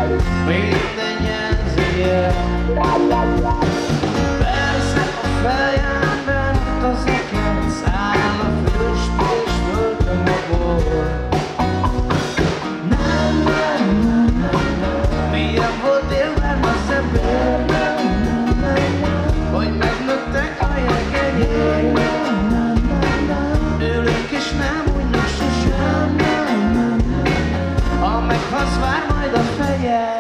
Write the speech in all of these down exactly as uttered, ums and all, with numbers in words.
minden jelzi. Persze a fejemben az eket száll a füst és föltöm a bor. Nem, nem, nem, nem, milyen volt élven a szebben, hogy megnőttek a jegegyék. Ülünk és nem unjuk sosem, ha meghalsz, vár majd a fejed.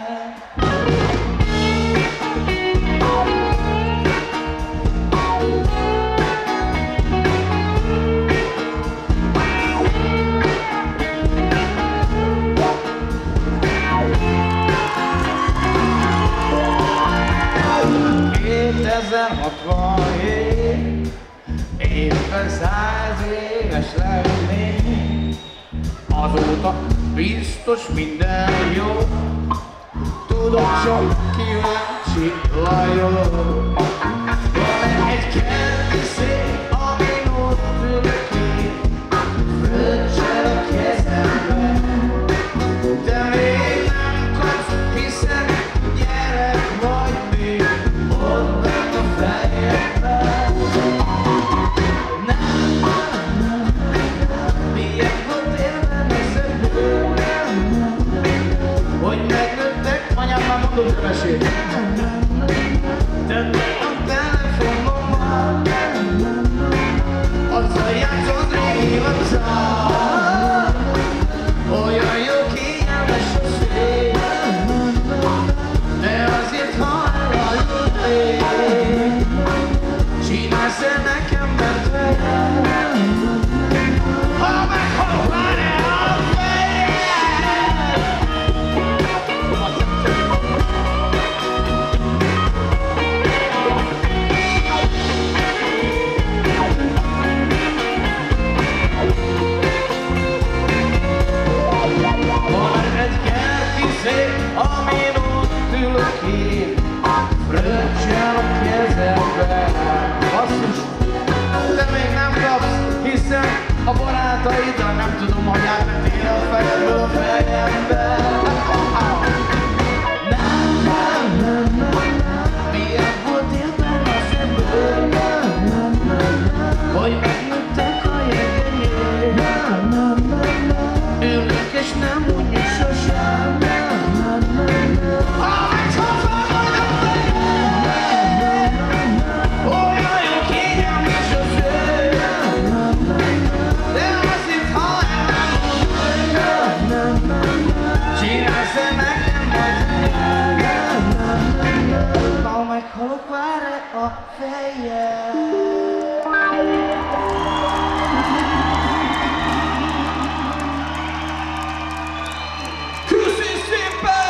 kétezer-hatvanhét, éppen száz éves lennék. Azóta biztos minden jó, tudok sok kíváncsi lajol. Van egy kerti szék, amin ott ülök én, fröccsel a kezemben, de még nem kapsz, hiszen gyerek vagy még ott bent a fejemben. Nem, nem, nem, milyen volt élven a szemből, hogy megnőttek, anyám már mondott a mesét. Tedd a telefonommal, azzal játszod régi vacát. Olyan jó, kényelmes a szél, de azért ha elhagyod, csinálsz-e nekem betvejet, ha meghalok, várj a fejed. Van egy kerti szék, amin ott ülök én, fröccsel a kezemben. Basszus, de még nem kapsz, hiszen a barátaiddal nem tudom, hogy átmentél a fejedből a fejembe. Nem, nem, nem, nem, milyen volt élven a szemből, hogy megnőttek a jegegyék. Ülünk és nem unjuk sosem, ha meghalsz, vár majd a fejed. Olyan jó, kényelmes a szél, de azért ha elmondod, csinálsz-e nekem majd, ha meghalok, vár-e a fejed.